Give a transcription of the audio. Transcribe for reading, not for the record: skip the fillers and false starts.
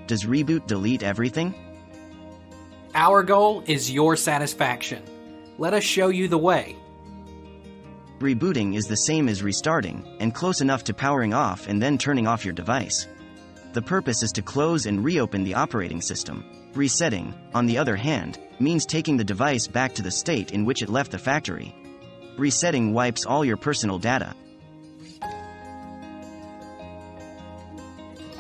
Does Reboot delete everything? Our goal is your satisfaction. Let us show you the way. Rebooting is the same as restarting, and close enough to powering off and then turning off your device. The purpose is to close and reopen the operating system. Resetting, on the other hand, means taking the device back to the state in which it left the factory. Resetting wipes all your personal data,